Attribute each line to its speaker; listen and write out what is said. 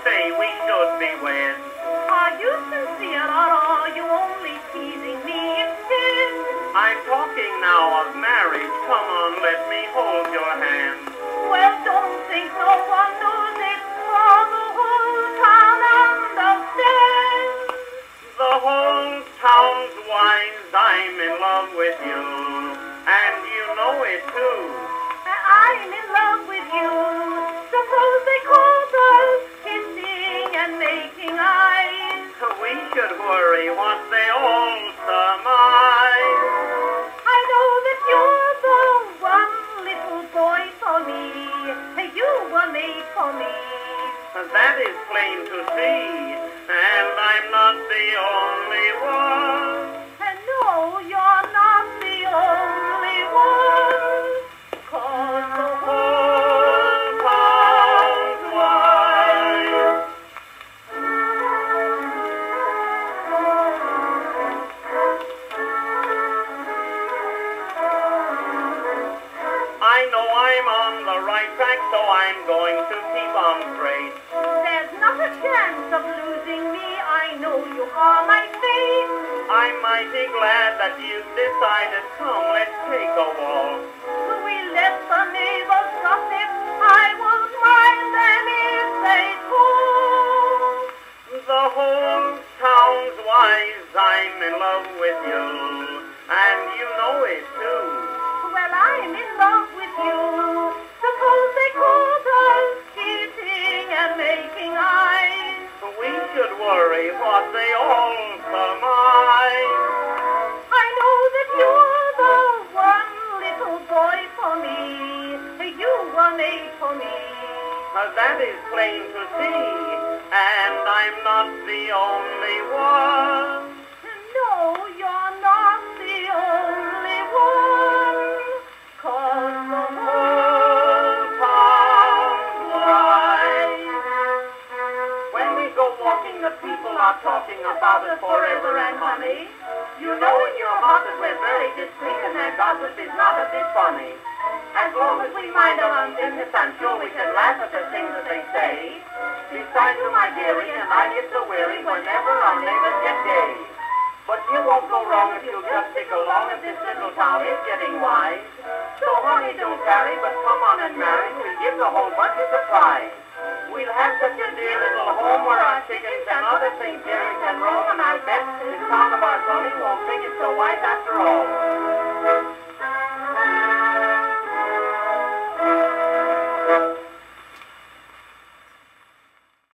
Speaker 1: say we should be wed.
Speaker 2: Are you sincere or are you only teasing me instead?
Speaker 1: I'm talking now of marriage. Come on, let me hold your hand.
Speaker 2: Well, don't think no one knows it, for the whole town understands.
Speaker 1: The whole town's wise, I'm in love with you, and you know it too.
Speaker 2: I'm in love with you. Suppose they caught us kissing and making eyes.
Speaker 1: We should worry what they all surmise.
Speaker 2: I know that you're the one little boy for me. You were made for me.
Speaker 1: That is plain to see, and I'm not the only one.
Speaker 2: And no, you're not the only one. 'Cause the whole town's wise.
Speaker 1: I know I'm on the right track, so I'm going to keep on straight.
Speaker 2: There's not a chance of losing me. I know you are my fate.
Speaker 1: I'm mighty glad that you've decided. Come, let's take a walk.
Speaker 2: We let the neighbors gossip. I won't mind them if they talk.
Speaker 1: The whole town's wise, I'm in love with you, and you know it too.
Speaker 2: Well, I'm in love with you. Suppose they caught us kissing and making eyes.
Speaker 1: We should worry what they all surmise.
Speaker 2: I know that you're the one little boy for me. You were made for me.
Speaker 1: That is plain to see, and I'm not the only one.
Speaker 2: No, you're not the only one. 'Cause the whole town's wise.
Speaker 1: When we go walking, the people are talking about us forever and honey. You know in your heart that we're very discreet and their gossip is not a bit funny. As long as we mind our own business, I'm sure we can laugh at the things that they say. Besides you, my dearie, and I get so weary whenever our neighbors get gay. But you won't go wrong if you'll just stick along, as this little town is getting wise. So honey, don't tarry, but come on and marry. We'll give the whole bunch a surprise. We'll have such a dear little home where our chickens and other things dearie can roam, and I bet this town of our Sonny won't think it's so wise after all.